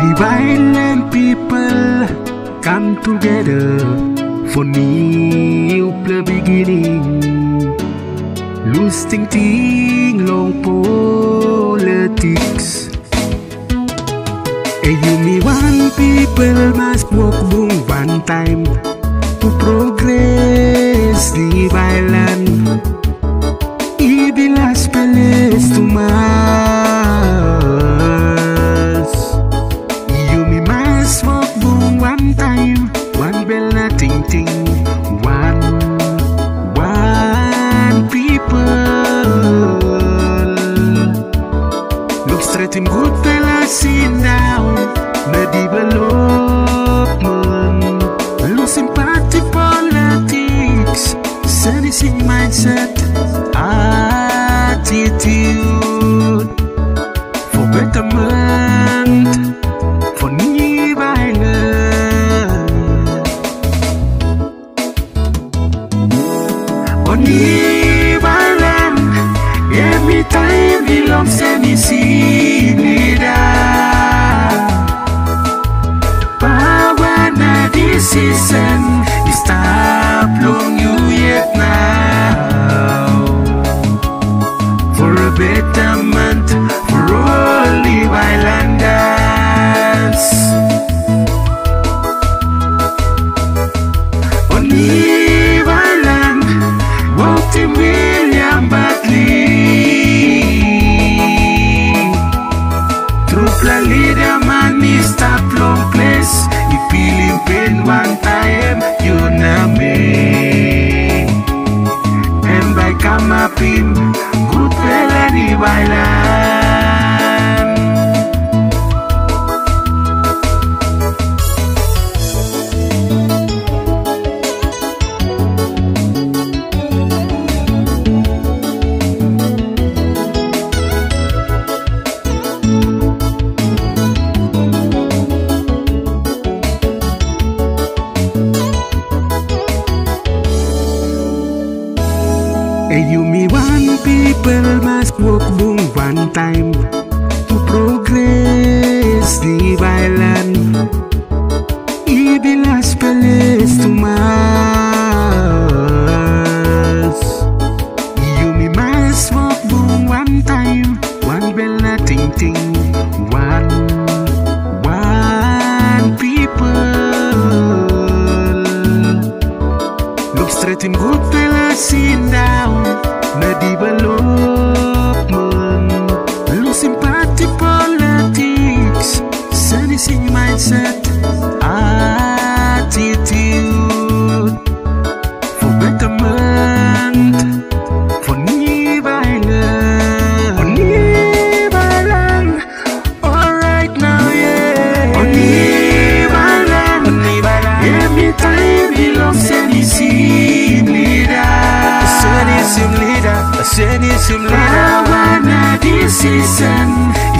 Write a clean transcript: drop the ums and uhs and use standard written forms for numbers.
The violent people come together for new beginning. Losing ting long politics. And you me one people must walk boom one time to progress the violence. The last place to Mars. You me must walk boom one time. One bell na ting ting. One people. Look straight in good fella sitting down. Na development. Losing party politics. Seducing mindset. Attitude for betterment, for new violence. On new violence, every time belongs any leader. Power na decision is stop long you yet now. Betterment for all the islanders. On the island, walking William Buckley. Troop la leader man is stop long place. He feeling pain one time, you know me. And by come up in good fella the violence. And you me one people must walk boom one time to progress the violence. The last place to Mars. You me must walk boom one time. One bell na ting ting. One people. Look straight in good fella sitting down. Na development. Losing party politics. Seducing mindset. Attitude for betterment, for new violence. For new violence. Alright now, yeah. For new violence. Every time belongs any leader. Seducing leader. Power na decision